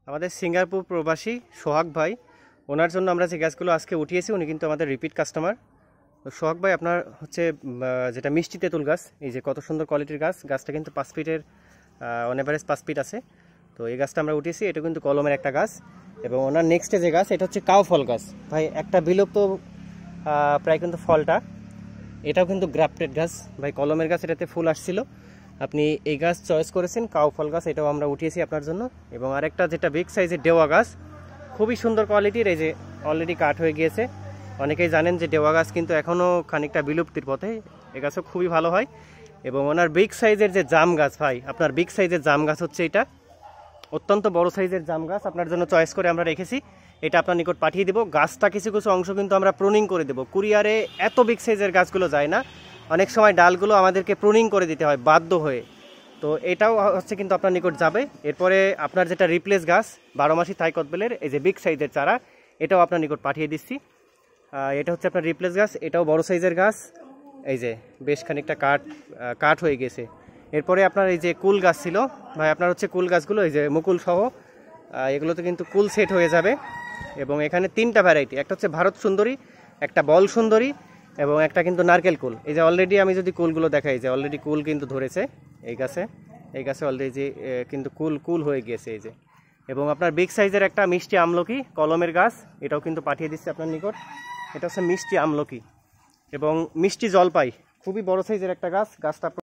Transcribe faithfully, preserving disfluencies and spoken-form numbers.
আমাদের সিঙ্গাপুর প্রবাসী সোহাগ ভাই, ওনার জন্য আমরা যে গাছগুলো আজকে উঠিয়েছি, উনি কিন্তু আমাদের রিপিট কাস্টমার। তো সোহাগ ভাই, আপনার হচ্ছে যেটা মিষ্টি তেঁতুল গাছ, এই যে কত সুন্দর কোয়ালিটির গাছ, গাছটা কিন্তু পাঁচ ফিটের অন এভারেজ পাঁচ ফিট আছে। তো এই গাছটা আমরা উঠিয়েছি, এটা কিন্তু কলমের একটা গাছ। এবং ওনার নেক্সটে যে গাছ, এটা হচ্ছে কাউ ফল গাছ। ভাই একটা বিলুপ্ত প্রায় কিন্তু ফলটা, এটাও কিন্তু গ্রাফটেড গাছ ভাই, কলমের গাছ, এটাতে ফুল আসছিল। আপনি এই গাছ চয়েস করেছেন, কাউ ফল গাছ, এটাও আমরা উঠিয়েছি আপনার জন্য। এবং আরেকটা যেটা বিগ সাইজের ডেওয়া গাছ, খুবই সুন্দর কোয়ালিটির, এই যে অলরেডি কাট হয়ে গিয়েছে। অনেকেই জানেন যে ডেওয়া গাছ কিন্তু এখনও খানিকটা বিলুপ্তির পথে, এ গাছও খুবই ভালো হয়। এবং ওনার বিগ সাইজের যে জাম গাছ, ভাই আপনার বিগ সাইজের জাম গাছ হচ্ছে এটা, অত্যন্ত বড় সাইজের জাম গাছ আপনার জন্য চয়েস করে আমরা রেখেছি। এটা আপনার নিকট পাঠিয়ে দেবো। গাছটা কিছু কিছু অংশ কিন্তু আমরা প্রুনিং করে দেবো, কুরিয়ারে এত বিগ সাইজের গাছগুলো যায় না, অনেক সময় ডালগুলো আমাদেরকে প্রুনিং করে দিতে হয় বাধ্য হয়ে। তো এটাও হচ্ছে কিন্তু আপনার নিকট যাবে। এরপরে আপনার যেটা রিপ্লেস গাছ বারো মাসি থাই কদবেলের, এই যে বিগ সাইজের চারা, এটাও আপনার নিকট পাঠিয়ে দিচ্ছি। এটা হচ্ছে আপনার রিপ্লেস গাছ, এটাও বড় সাইজের গাছ, এই যে বেশ খানিকটা কাঠ কাঠ হয়ে গেছে। এরপরে আপনার এই যে কুল গাছ ছিল ভাই, আপনার হচ্ছে কুল গাছগুলো এই যে মুকুল সহ, এগুলোতে কিন্তু কুল সেট হয়ে যাবে। এবং এখানে তিনটা ভ্যারাইটি, একটা হচ্ছে ভারত সুন্দরী, একটা বল সুন্দরী, এবং একটা কিন্তু নারকেল কুল। এই যে অলরেডি আমি যদি কুলগুলো দেখাই, যে অলরেডি কুল কিন্তু ধরেছে এই গাছে, এই গাছে অলরেডি যে কিন্তু কুল কুল হয়ে গিয়েছে এই যে। এবং আপনার বিগ সাইজের একটা মিষ্টি আমলকি কলমের গাছ, এটাও কিন্তু পাঠিয়ে দিচ্ছি আপনার নিকট। এটা হচ্ছে মিষ্টি আমলকি এবং মিষ্টি জলপাই, খুবই বড় সাইজের একটা গাছ। গাছটা